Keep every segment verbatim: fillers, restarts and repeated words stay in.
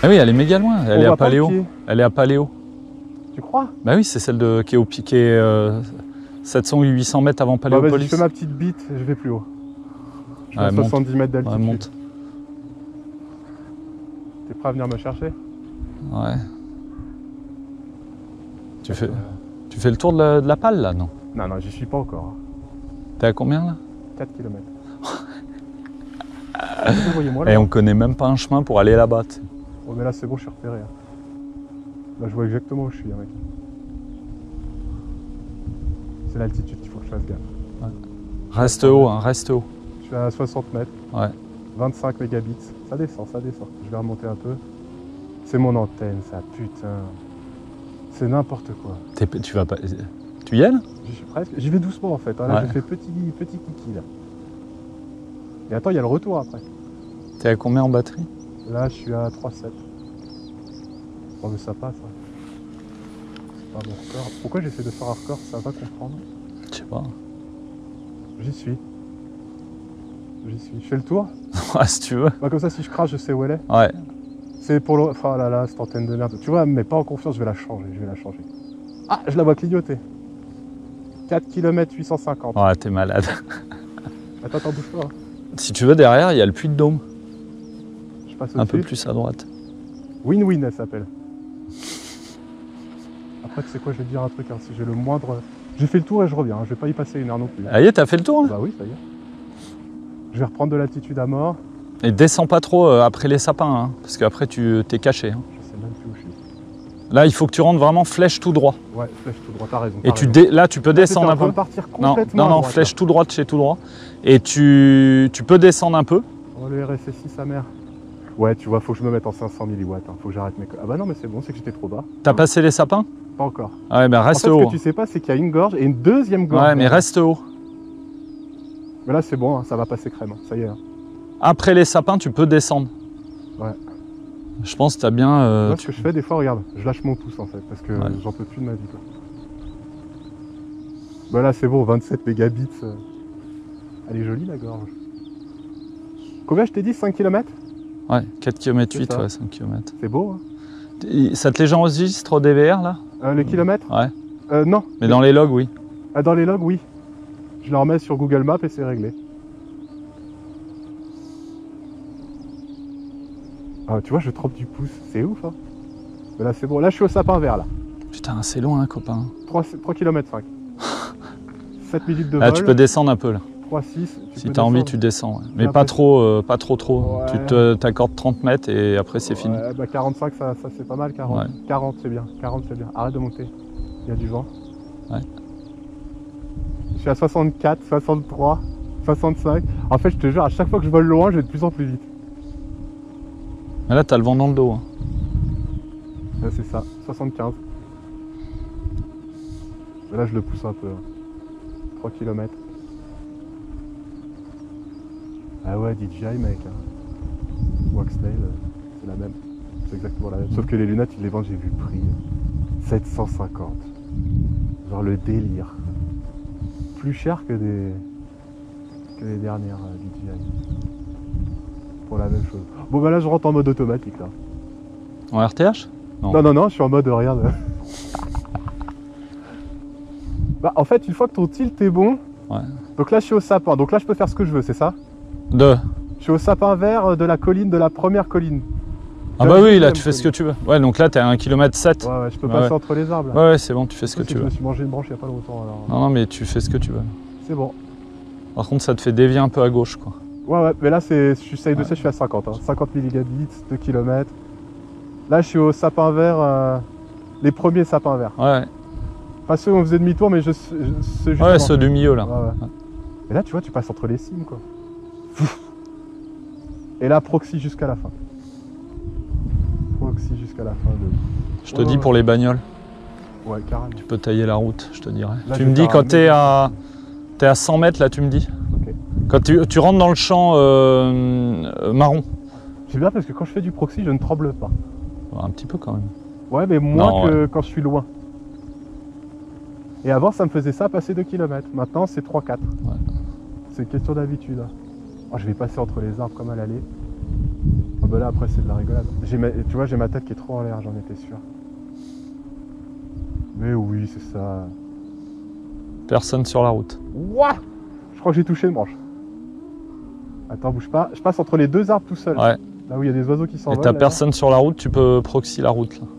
Ah oui, elle est méga loin. Elle On est à voit pas le Paléo. pied. Elle est à Paléo. Tu crois? Bah oui, c'est celle de, qui est au piqué euh, sept cents ou huit cents mètres avant Bah Paléopolis. vas-y, je fais ma petite bite, je vais plus haut. Je suis Ouais, à monte. soixante-dix mètres d'altitude. Ouais, monte. T'es prêt à venir me chercher? Ouais. Tu fais, tu fais le tour de la, de la Palle là, non? Non, non, j'y suis pas encore. T'es à combien là? quatre kilomètres. Voyez-moi Et là. on connaît même pas un chemin pour aller là-bas. Oh mais là c'est bon, je suis repéré. Hein. Là je vois exactement où je suis, hein, mec. C'est l'altitude qu'il faut que je fasse gaffe. Ouais. Reste haut, hein, reste haut. Je suis à soixante mètres. Ouais. vingt-cinq mégabits. Ça descend, ça descend. Je vais remonter un peu. C'est mon antenne, ça, putain. C'est n'importe quoi. T'es- tu vas pas. Tu y es là? J'y suis presque. J'y vais doucement en fait. Hein. Là Ouais. j'ai fait petit, petit kiki là. Et attends, il y a le retour après. T'es à combien en batterie? Là je suis à trois virgule sept. Bon mais ça passe. Hein. C'est pas mon record. Pourquoi j'essaie de faire un record? Ça va comprendre. Je sais pas. J'y suis. J'y suis. Je fais le tour. Ouais, si tu veux. Bah, comme ça, si je crache, je sais où elle est. Ouais. C'est pour le. Enfin, là, là, cette antenne de merde. Tu vois, elle me met pas en confiance, je vais la changer. Je vais la changer. Ah, je la vois clignoter. quatre kilomètres huit cent cinquante. Ouais, t'es malade. Attends, attends, bouge pas. Hein. Si tu veux, derrière, il y a le Puy de Dôme. Je passe Un peu au-dessus. plus à droite. Win-win, elle s'appelle. Après, tu sais quoi, je vais te dire un truc. Hein, si j'ai le moindre. J'ai fait le tour et je reviens. Hein, je vais pas y passer une heure non plus. Ah, y est, t'as fait le tour là? Bah oui, ça y est. Je vais reprendre de l'altitude à mort. Et descends pas trop euh, après les sapins, hein, parce qu'après tu t'es caché. Hein. Je sais même plus où je suis. Là, il faut que tu rentres vraiment flèche tout droit. Ouais, flèche tout droit, t'as raison. Et t'as tu raison. dé- là, tu peux Là, t'étais descendre en un train peu. de partir Non, complètement non, à non, droite, flèche là. tout droit de chez tout droit. Et tu, tu peux descendre un peu. Oh le R S S I sa mère. Ouais tu vois faut que je me mette en cinq cents milliwatts, hein. Faut que j'arrête mes... Ah bah non mais c'est bon, c'est que j'étais trop bas. T'as passé les sapins? Pas encore. Ah ouais, ben En reste fait, ce haut. que tu sais pas c'est qu'il y a une gorge et une deuxième gorge. Ouais, mais reste haut. Mais là c'est bon, hein, ça va passer crème, hein. Ça y est. Hein. Après les sapins, tu peux descendre. Ouais. Je pense que t'as bien... euh, Moi tu- ce que je fais des fois, regarde, je lâche mon pouce en fait, parce que Ouais. j'en peux plus de ma vie quoi. Bah là c'est bon, vingt-sept mégabits. euh. Elle est jolie la gorge. Combien je t'ai dit, cinq kilomètres? Ouais, quatre kilomètres huit, C'est ça. ouais, cinq kilomètres. C'est beau, hein. Ça te les enregistre au D V R là? Euh, les kilomètres? Ouais. Euh, non. Mais dans les logs, oui. Ah, dans les logs, oui. Je les remets sur Google Maps et c'est réglé. Ah, tu vois, je trempe du pouce. C'est ouf, hein. Mais là, c'est bon. Là, je suis au sapin vert, là. Putain, c'est loin, copain. trois kilomètres cinq. sept minutes de Là, vol. tu peux descendre un peu là. trois six. Si t'as envie, tu descends. Ouais. Mais J'ai pas l'impression- trop, euh, pas trop, trop. Ouais. Tu te- t'accordes trente mètres et après c'est fini. Ouais, bah quarante-cinq, ça, ça c'est pas mal. quarante, Ouais. quarante c'est bien. quarante, c'est bien. Arrête de monter. Il y a du vent. Ouais. Je suis à soixante-quatre, soixante-trois, soixante-cinq. En fait, je te jure, à chaque fois que je vole loin, je vais de plus en plus vite. Mais là, t'as le vent dans le dos. Hein. Là, c'est ça. soixante-quinze. Mais là, je le pousse un peu. hein. trois kilomètres. Ah ouais, D J I, mec. hein. Waxtail, euh, c'est la même. C'est exactement la même. Sauf que les lunettes, ils les vendent, j'ai vu le prix. sept cent cinquante. Genre le délire. Plus cher que des que les dernières euh, D J I. Pour la même chose. Bon bah là je rentre en mode automatique là. En R T H? Non. Non non non, je suis en mode euh, regarde. Bah en fait une fois que ton tilt est bon. Ouais. Donc là je suis au sapin, donc là je peux faire ce que je veux, c'est ça? Deux. Je suis au sapin vert de la colline, de la première colline. Ah bah oui, là tu fais ce que tu veux. Ouais, donc là t'es à un kilomètre sept. Ouais ouais, je peux Ouais, passer ouais. entre les arbres là. Ouais, ouais, c'est bon, tu fais ce que C'est tu Je veux. me suis mangé une branche il n'y a pas longtemps alors. Non, non, mais tu fais ce que tu veux. C'est bon. Par contre, ça te fait dévier un peu à gauche, quoi. Ouais ouais, mais là c'est. Je suis de Ouais. ça, je suis à cinquante. Hein. cinquante mégabits, deux kilomètres. Là je suis au sapin vert, euh, les premiers sapins verts. Ouais, Pas ceux où on faisait demi-tour, mais je, je, ceux juste ouais, avant. ceux du milieu, là. Ouais, ouais. Et là, tu vois, tu passes entre les cimes, quoi. Et là, proxy jusqu'à la fin. Proxy jusqu'à la fin. De... Je te Ouais, dis ouais. pour les bagnoles, Ouais, carrément. tu peux tailler la route, je te dirais. Là, tu je me vais dis faire quand un t'es mètre. à... T'es à cent mètres, là, tu me dis. Ok. Quand tu, tu rentres dans le champ euh, euh, marron. C'est bien parce que quand je fais du proxy, je ne tremble pas. Un petit peu, quand même. Ouais, mais moins Non, que quand je suis loin. Et avant, ça me faisait ça passer deux kilomètres. Maintenant, c'est trois quatre. Ouais. C'est une question d'habitude. Oh, je vais passer entre les arbres comme à l'aller. Ah bah bah là après c'est de la rigolade. Ma... Tu vois, j'ai ma tête qui est trop en l'air, j'en étais sûr. Mais oui, c'est ça. Personne sur la route. Ouah, je crois que j'ai touché une branche. Attends, bouge pas. Je passe entre les deux arbres tout seul. Ouais. Là où il y a des oiseaux qui s'envolent. Et t'as personne sur la route, tu peux proxy la route là.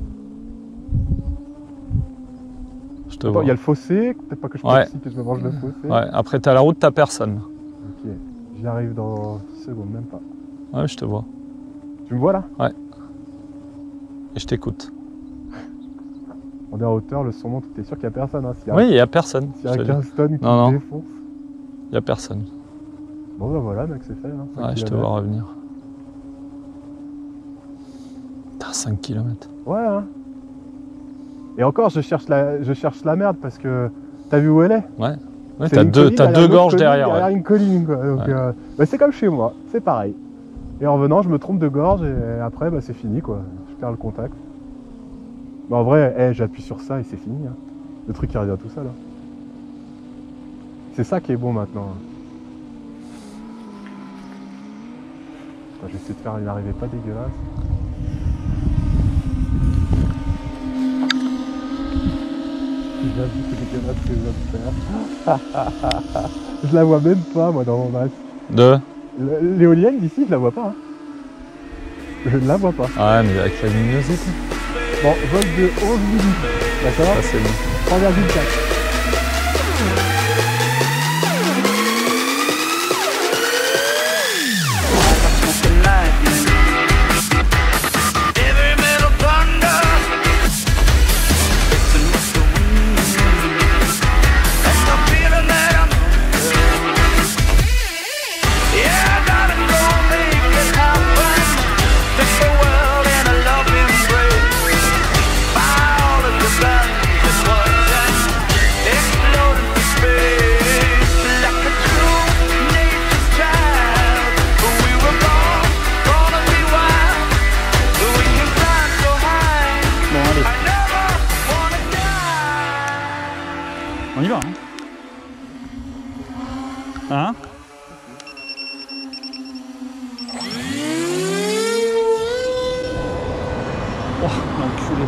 Je te Attends, vois. il y a le fossé, peut-être pas que je Ouais. proxy, que je me branche le fossé. Ouais, après t'as la route, t'as personne. Ok, j'y arrive dans six secondes, même pas. Ouais, je te vois. Tu me vois là? Ouais. Et je t'écoute. On est en hauteur, le son monte, t'es sûr qu'il y a personne, hein? Oui, il y a personne. S'il y a quinze tonnes qui non, non. défoncent. Il y a personne. Bon bah voilà mec, c'est fait. Hein, ouais, je te vois revenir. T'as cinq kilomètres. Ouais hein. Et encore je cherche la, je cherche la merde parce que t'as vu où elle est? Ouais. Ouais, t'as deux, t'as deux gorges derrière. Derrière ouais. une colline quoi. Donc ouais. euh, bah, c'est comme chez moi, c'est pareil. Et en revenant je me trompe de gorge et après bah, c'est fini quoi. Je perds le contact. Bah, en vrai, hey, j'appuie sur ça et c'est fini. Hein. Le truc il revient tout seul. Hein. C'est ça qui est bon maintenant. Attends, je vais essayer de faire une arrivée pas dégueulasse. J'avoue que c'est dégueulasse ce que je viens de faire. Je la vois même pas moi dans mon masque. De l'éolienne d'ici, je la vois pas. Hein. Je ne la vois pas. Ouais, mais avec la luminosité. Bon, vol de onze minutes. D'accord. Ça c'est bon. trois virgule quatre. On y va, hein? Hein? Oh, l'enculé.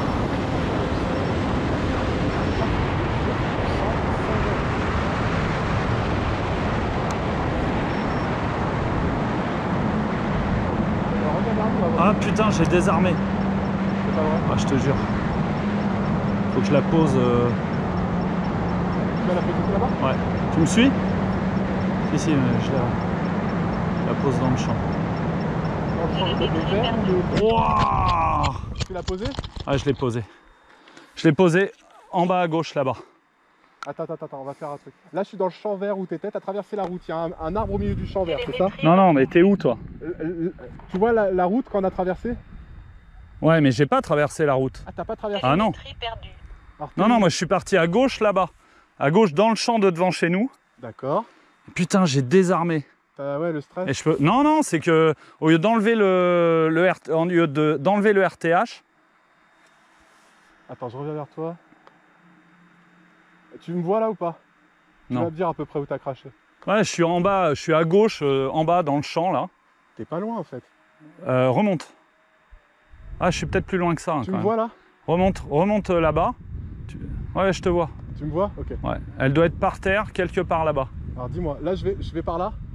Ah putain, j'ai désarmé. C'est pas vrai. Ah, je te jure. Faut que je la pose. Euh... Tu vas la poser là-bas? Ouais. Tu me suis? Si, si, je la, la pose dans le champ. Dans le champ, le vert ou le... Wouah! Tu l'as posé? Ah, je l'ai posé. Je l'ai posé en bas à gauche là-bas. Attends, attends, attends, on va faire un truc. Là, je suis dans le champ vert où t'étais, t'as traversé la route. Il y a un, un arbre au milieu du champ vert, c'est ça? Non, non, mais t'es où toi? euh, Tu vois la, la route qu'on a traversée? Ouais, mais j'ai pas traversé la route. Ah, t'as pas traversé? Ah non. Alors, Non, non, moi je suis parti à gauche là-bas. À gauche dans le champ de devant chez nous. D'accord. Putain, j'ai désarmé. T'as ouais, le stress. Et je peux... Non, non, c'est que au lieu d'enlever le, le, R... au lieu de... d'enlever le R T H. Attends, je reviens vers toi. Tu me vois là ou pas? Tu Non. vas me dire à peu près où t'as craché. Ouais, je suis en bas, je suis à gauche, euh, en bas dans le champ là. T'es pas loin en fait. Euh, remonte. Ah, je suis peut-être plus loin que ça. Hein, tu quand me même. vois là? Remonte, remonte là-bas. Tu... Ouais, je te vois. Tu me vois? Ok. Ouais. Elle doit être par terre, quelque part là-bas. Alors dis-moi, là je vais, je vais par là?